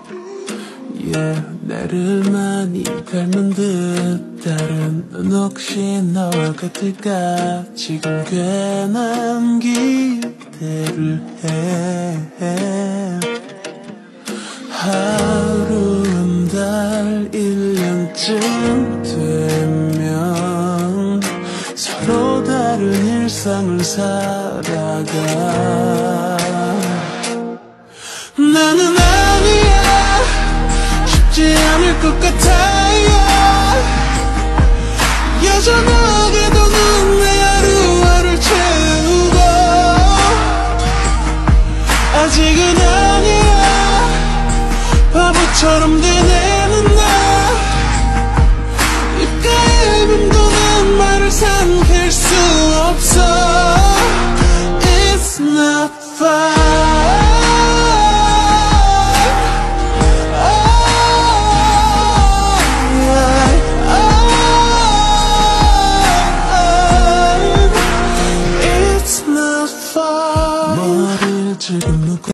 나를 많이 닮은 듯 다른 넌 혹시 너와 같을까 지금 괜한 기대를 해 하루 한 달 1년쯤 되면 서로 다른 일상을 살아가 나는 아니야 쉽지 않을 것 같아요 여전하게도 넌 내 하루하루를 채우고 아직은 아니야 바보처럼 되뇌는 나 입가에 맴도는 말을 삼킬 수 없어 It's not fun 지금 놓고